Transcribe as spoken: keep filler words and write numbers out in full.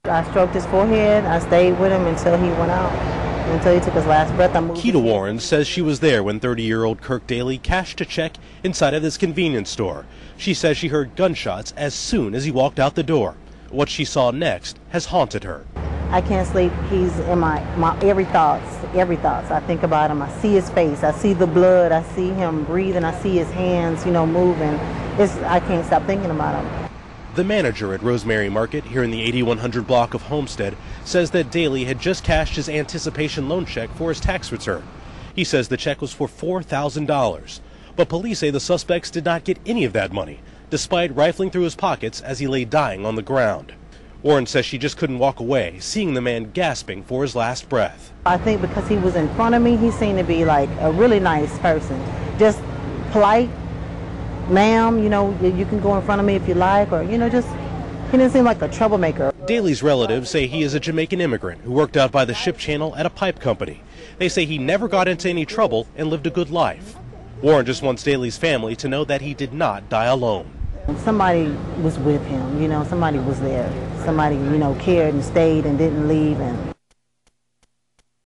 I stroked his forehead. I stayed with him until he went out, until he took his last breath. I moved Keita Warren says she was there when thirty-year-old Kirk Daly cashed a check inside of this convenience store. She says she heard gunshots as soon as he walked out the door. What she saw next has haunted her. I can't sleep. He's in my, my every thoughts, every thoughts. I think about him. I see his face. I see the blood. I see him breathing. I see his hands, you know, moving. It's, I can't stop thinking about him. The manager at Rosemary Market here in the eighty-one hundred block of Homestead says that Daly had just cashed his anticipation loan check for his tax return. He says the check was for four thousand dollars, but police say the suspects did not get any of that money, despite rifling through his pockets as he lay dying on the ground. Warren says she just couldn't walk away, seeing the man gasping for his last breath. I think because he was in front of me, he seemed to be like a really nice person. Just polite, ma'am, you know, you can go in front of me if you like, or, you know, just, he didn't seem like a troublemaker. Daly's relatives say he is a Jamaican immigrant who worked out by the ship channel at a pipe company. They say he never got into any trouble and lived a good life. Warren just wants Daly's family to know that he did not die alone. Somebody was with him, you know, somebody was there. Somebody, you know, cared and stayed and didn't leave, and